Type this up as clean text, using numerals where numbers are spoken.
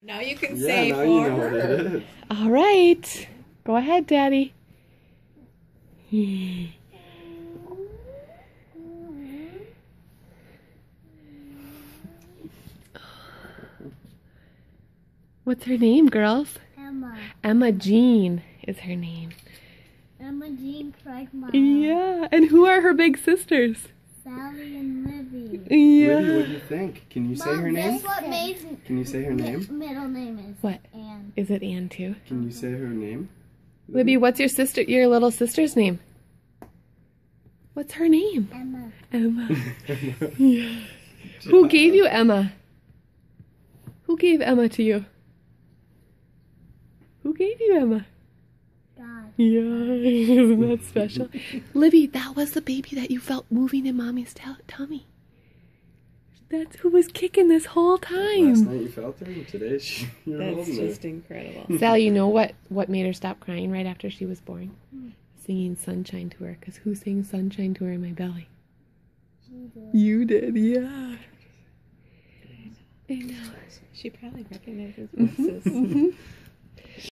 Now you can Yeah, say now for you know what her. it is. All right. Go ahead, Daddy. What's her name, girls? Emma. Emma Jean is her name. Emma Jean Craigmile. Yeah. And who are her big sisters? Sally and Livy. Yeah. Libby, what do you think? Can you say Mom, her name? guess what May's Can you say her name? middle name is? What? Anne. Is it Anne too? Can you say her name? Libby, what's your little sister's name? What's her name? Emma. Emma. Yeah. Who gave you Emma? Who gave Emma to you? Who gave you Emma? God. Yeah, isn't that special? Libby, that was the baby that you felt moving in Mommy's tummy. That's who was kicking this whole Last time. night you felt her, and today you're That's holding her. just incredible. Sally, you know what made her stop crying right after she was born? Singing Sunshine to her, because who sang Sunshine to her in my belly? She did. You did, yeah. I know. She probably recognizes voices. Mhm.